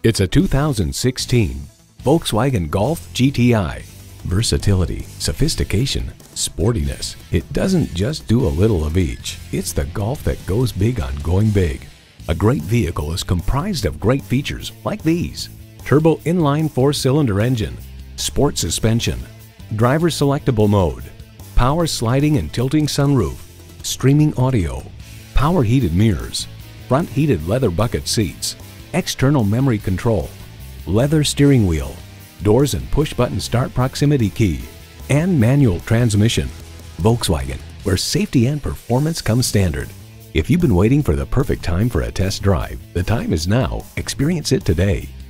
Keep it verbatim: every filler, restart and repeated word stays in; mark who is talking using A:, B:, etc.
A: It's a two thousand sixteen Volkswagen Golf G T I. Versatility, sophistication, sportiness. It doesn't just do a little of each. It's the Golf that goes big on going big. A great vehicle is comprised of great features like these: turbo inline four-cylinder engine, sport suspension, driver selectable mode, power sliding and tilting sunroof, streaming audio, power heated mirrors, front heated leather bucket seats, external memory control, leather steering wheel, doors and push-button start proximity key, and manual transmission. Volkswagen, where safety and performance come standard. If you've been waiting for the perfect time for a test drive, the time is now. Experience it today.